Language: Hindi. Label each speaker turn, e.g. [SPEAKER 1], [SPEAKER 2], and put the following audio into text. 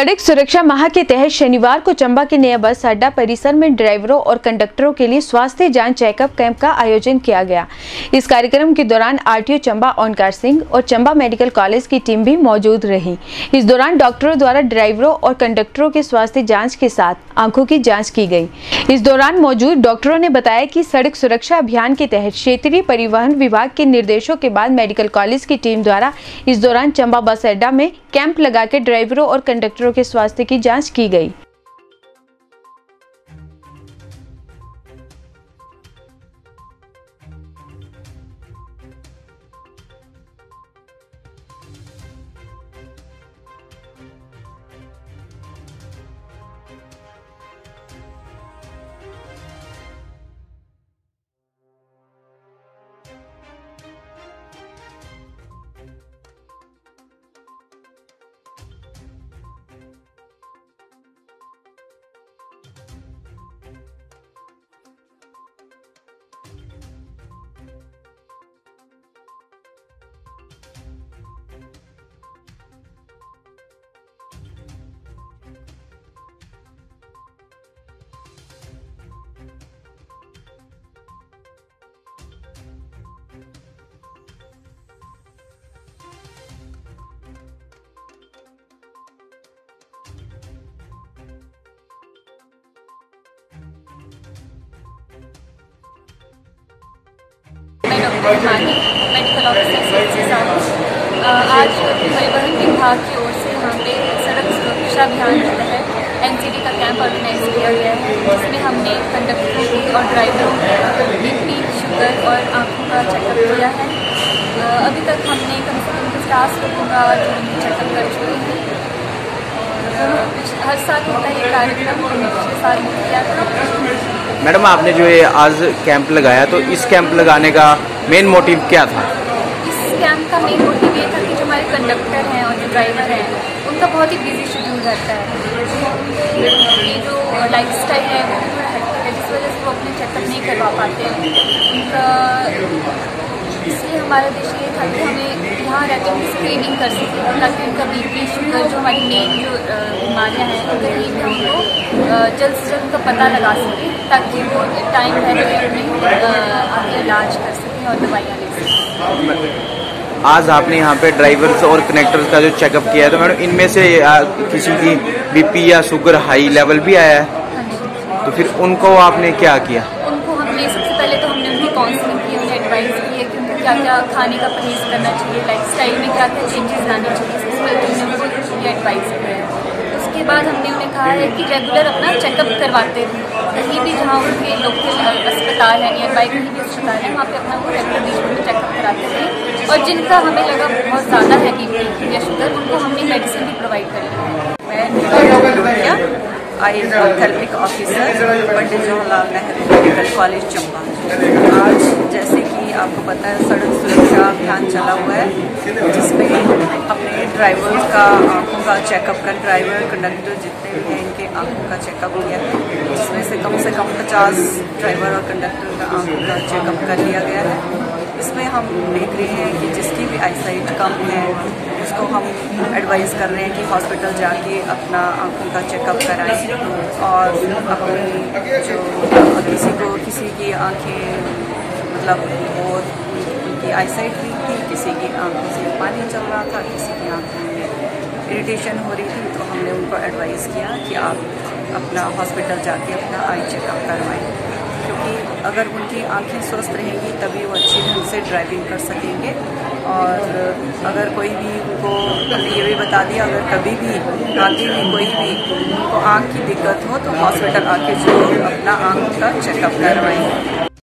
[SPEAKER 1] सड़क सुरक्षा माह के तहत शनिवार को चंबा के नया बस अड्डा परिसर में ड्राइवरों और कंडक्टरों के लिए स्वास्थ्य जांच चेकअप कैंप का आयोजन किया गया। इस कार्यक्रम के दौरान आरटीओ चंबा ओंकार सिंह और चंबा मेडिकल कॉलेज की टीम भी मौजूद रही। इस दौरान डॉक्टरों द्वारा ड्राइवरों और कंडक्टरों के स्वास्थ्य जाँच के साथ आंखों की जाँच की गई। इस दौरान मौजूद डॉक्टरों ने बताया कि सड़क सुरक्षा अभियान के तहत क्षेत्रीय परिवहन विभाग के निर्देशों के बाद मेडिकल कॉलेज की टीम द्वारा इस दौरान चंबा बस अड्डा में कैंप लगाकर ड्राइवरों और कंडक्टरों के स्वास्थ्य की जांच की गई।
[SPEAKER 2] मेडिकल ऑफिसर से आज परिवहन विभाग की ओर से यहाँ पे सड़क सुरक्षा अभियान के तहत एनसीडी का कैंप ऑर्गेनाइज किया गया है, जिसमें हमने कंडक्टरों की और ड्राइवरों की बीपी, शुगर और आँखों का चेकअप किया है। अभी तक हमने कम से कम 50 लोगों का चेकअप कर चुके हैं। हर साल होता है ये कार्यक्रम, पिछले साल भी किया था।
[SPEAKER 3] मैडम, आपने जो ये आज कैंप लगाया, तो इस कैंप लगाने का मेन मोटिव क्या था?
[SPEAKER 2] इस कैंप का मेन मोटिव ये था कि जो हमारे कंडक्टर हैं और जो ड्राइवर हैं, उनका बहुत ही बिजी शेड्यूल रहता है। ये जो लाइफस्टाइल है वो थोड़ा हेक्टिक है, जिस वजह से वो अपने चेकअप नहीं करवा पाते हैं उनका। इसलिए हमारा देश ये था कि हमें यहाँ रहते हुए स्क्रीनिंग कर सकें, ताकि उनका बीपी, शुगर, जो हमारी मेन जो बीमारियाँ हैं, उनका ये भी उनको जल्द से जल्द उनका पता लगा सकें, ताकि वो टाइम पहले में आगे इलाज कर सकें और दवाइयाँ ले सकें।
[SPEAKER 3] आज आपने यहाँ पे ड्राइवर्स और कनेक्टर्स का जो चेकअप किया है, तो मैडम इनमें से किसी की बीपी या शुगर हाई लेवल भी आया है?
[SPEAKER 2] हाँ जी।
[SPEAKER 3] तो फिर उनको आपने क्या किया?
[SPEAKER 2] उनको हमने सबसे पहले तो हमने उनकी काउंसलिंग की, उन्हें एडवाइस की है कि उनको क्या क्या खाने का परहेज करना चाहिए, लाइफस्टाइल में क्या क्या चेंजेस लाने चाहिए, सबसे पहले हमने उनको ये एडवाइस किया है। उसके बाद हमने उन्हें कहा है कि रेगुलर अपना चेकअप करवाते रहें, कहीं भी जहाँ उनके लोकल अस्पताल है, नियर बाई कहीं भी अस्पताल है, वहाँ पे अपना वो रेगुलर बीच में चेकअप कराते रहें। और जिनका हमें लगा बहुत ज़्यादा है बीपी या शुगर, उनको हमने मेडिसिन भी प्रोवाइड करी है।
[SPEAKER 4] मैं I am ophthalmic officer Pandit Jawaharlal Nehru medical college Chamba. आज जैसे कि आपको पता है, सड़क सुरक्षा अभियान चला हुआ है, जिसमें हमने ड्राइवर का आँखों का चेकअप कर, ड्राइवर कंडक्टर जितने भी हैं इनके आँखों का चेकअप किया है, जिसमें से कम 50 ड्राइवर और कंडक्टर का आँखों का चेकअप कर लिया गया है। इसमें हम देख रहे हैं कि जिसकी भी आईसाइट कम है, उसको हम एडवाइस कर रहे हैं कि हॉस्पिटल जाके अपना आँखों का चेकअप कराएं, और अपनी जो किसी की आँखें मतलब और उनकी आईसाइट वीक थी, किसी की आँखों से पानी चल रहा था, किसी की आँखों में इरिटेशन हो रही थी, तो हमने उनको एडवाइस किया कि आप अपना हॉस्पिटल जाके अपना आई चेकअप करवाएं, क्योंकि अगर उनकी आंखें स्वस्थ रहेंगी तभी वो अच्छी ढंग से ड्राइविंग कर सकेंगे। और अगर कोई भी उनको ये भी बता दिया, अगर कभी भी आगे भी कोई भी उनको आँख की दिक्कत हो तो हॉस्पिटल आके जरूर अपना आँख का चेकअप करवाएं।